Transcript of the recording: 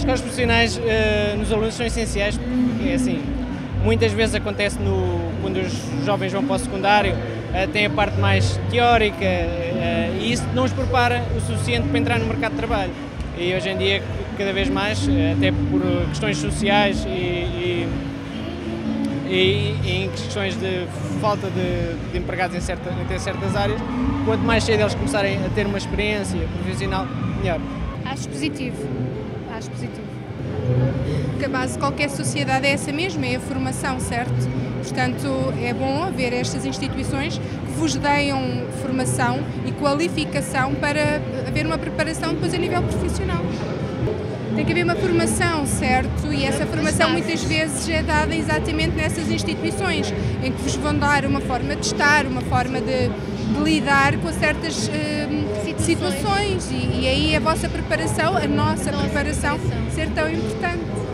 escolas profissionais nos alunos são essenciais, porque é assim, muitas vezes acontece quando os jovens vão para o secundário, tem a parte mais teórica e isso não os prepara o suficiente para entrar no mercado de trabalho. E hoje em dia, cada vez mais, até por questões sociais e em questões de falta de empregados em certas áreas, quanto mais cedo eles começarem a ter uma experiência profissional, melhor. Acho positivo. Porque a base de qualquer sociedade é essa mesma, é a formação, certo? Portanto, é bom haver estas instituições que vos deem formação e qualificação para haver uma preparação depois a nível profissional. Tem que haver uma formação, certo? E essa formação muitas vezes é dada exatamente nessas instituições, em que vos vão dar uma forma de estar, uma forma de lidar com certas situações e aí a vossa preparação, a nossa preparação, ser tão importante.